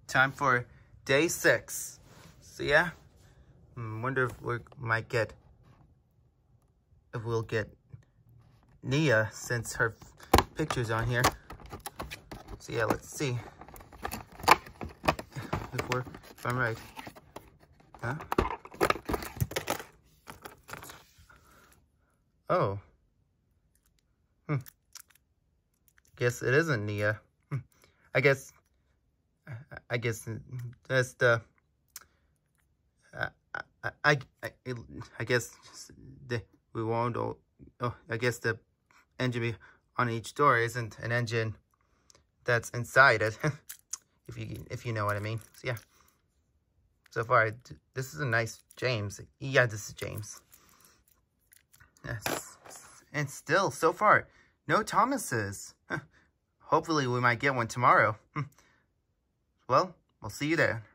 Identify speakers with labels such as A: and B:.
A: time for day 6. So yeah, wonder if we might get, if we'll get Nia since her picture's on here. So yeah, let's see if I'm right. Huh? Oh. Guess it isn't Nia. I guess that's the. I guess we won't. Oh, I guess the engine on each door isn't an engine that's inside it. if you know what I mean. So yeah. So far, this is a nice James. Yeah, this is James. Yes. And still, so far, no Thomases. Hopefully, we might get one tomorrow. Well, we'll see you there.